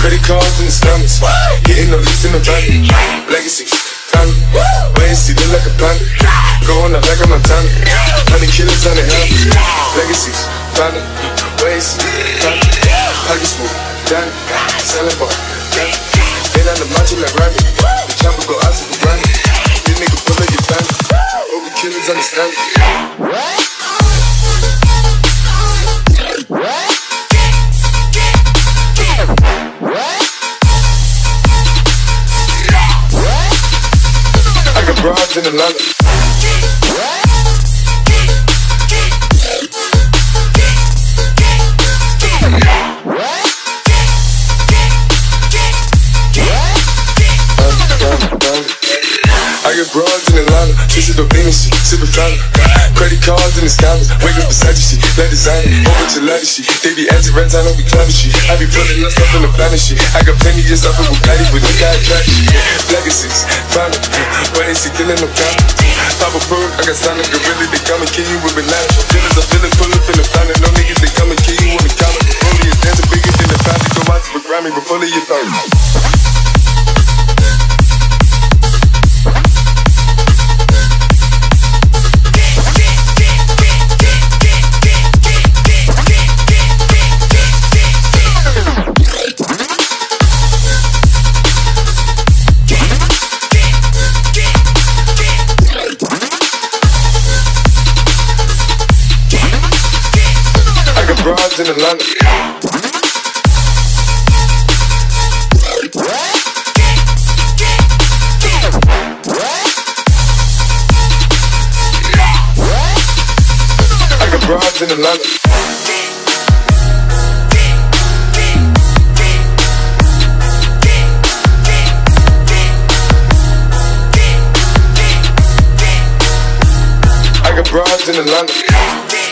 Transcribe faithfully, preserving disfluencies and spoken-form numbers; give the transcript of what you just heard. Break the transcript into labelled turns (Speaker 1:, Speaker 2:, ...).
Speaker 1: Credit cards in the scammers, getting no lease in the van. Legacy, family, wait and see, look like a planet. Going out like a Montana, honey killers on the helmets. Legacies, family, wait and see, family. Pockets full, Danny, selling bar, Danny. Been on the macho like Randy, the chopper go out to the brand. This nigga full of your family, hope the killers understand it. Broads in Atlanta. I get broads in Atlanta, this is the business shit, sippin' fountain. Credit cards in the scammers, wake up beside you shit, that designer, over to leather shit. They be anti-rent, I don't be clever shit. I be pulling us up in the planet shit. I got plenty just up in Bugatti, but look at attraction. Legacies, family, where they see killing no count. Pop a perk, I got signed a gorilla, they come and kill you with bananas. Dealers are feeling, pull up in the planet, no niggas, they come and kill you on the counter. Rollie is dancing bigger than the family, go out to the Grammy, but full of your thumb. Broads in Atlanta. I got broads in Atlanta. I got broads in Atlanta.